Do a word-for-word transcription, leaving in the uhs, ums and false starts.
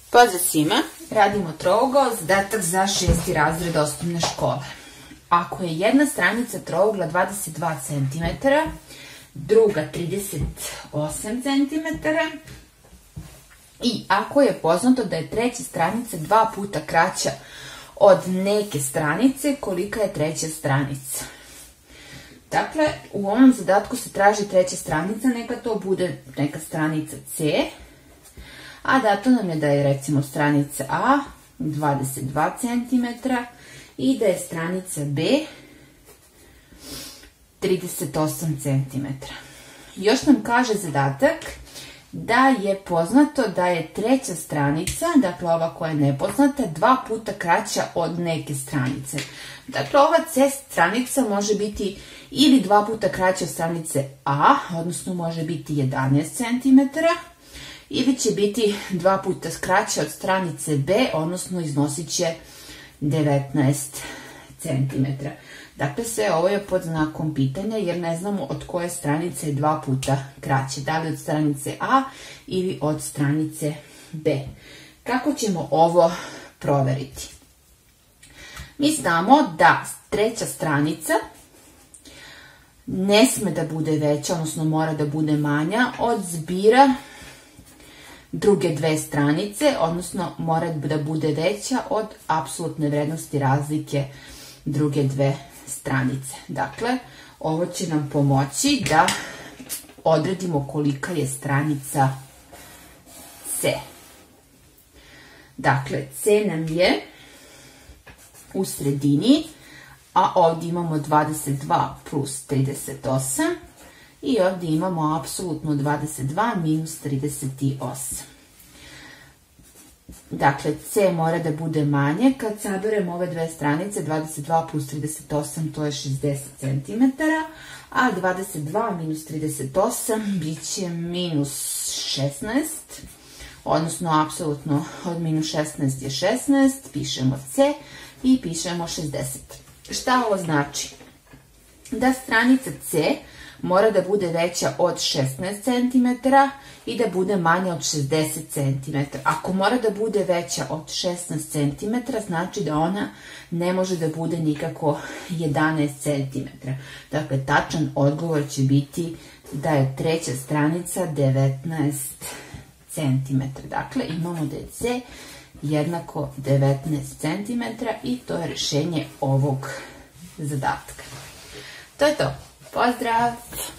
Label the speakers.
Speaker 1: Pozdrav svima, radimo trougao, zadatak za šesti razred osnovne škole. Ako je jedna stranica trougla dvadeset dva centimetra, druga trideset osam centimetara i ako je poznato da je treća stranica dva puta kraća od neke stranice, kolika je treća stranica? Dakle, u ovom zadatku se traži treća stranica, neka to bude neka stranica C, a dato nam je da je recimo stranica A dvadeset dva centimetra i da je stranica B trideset osam centimetara. Još nam kaže zadatak da je poznato da je treća stranica, dakle ova koja je nepoznata, dva puta kraća od neke stranice. Dakle, ova C stranica može biti ili dva puta kraća od stranice A, odnosno može biti jedanaest centimetara, ili će biti dva puta kraća od stranice B, odnosno iznosit će devetnaest centimetara. Dakle, sve ovo je pod znakom pitanja jer ne znamo od koje stranice je dva puta kraće, da li od stranice A ili od stranice B. Kako ćemo ovo proveriti? Mi znamo da treća stranica ne sme da bude veća, odnosno mora da bude manja od zbira druge dve stranice, odnosno mora da bude veća od apsolutne vrednosti razlike druge dve stranice. Dakle, ovo će nam pomoći da odredimo kolika je stranica C. Dakle, C nam je u sredini, a ovdje imamo dvadeset dva plus trideset osam i ovdje imamo apsolutno dvadeset dva minus trideset osam. Dakle, C mora da bude manje. Kad saberemo ove dve stranice, dvadeset dva plus trideset osam, to je šezdeset centimetara, a dvadeset dva minus trideset osam bit će minus šesnaest, odnosno apsolutno od minus šesnaest je šesnaest, pišemo C i pišemo šezdeset. Šta ovo znači? Da stranica C mora da bude veća od šesnaest centimetara i da bude manja od šezdeset centimetara. Ako mora da bude veća od šesnaest centimetara, znači da ona ne može da bude nikako jedanaest centimetara. Dakle, tačan odgovor će biti da je treća stranica devetnaest centimetara. Dakle, imamo da je C jednako devetnaest centimetara i to je rešenje ovog zadatka. To je to. Pozdrav!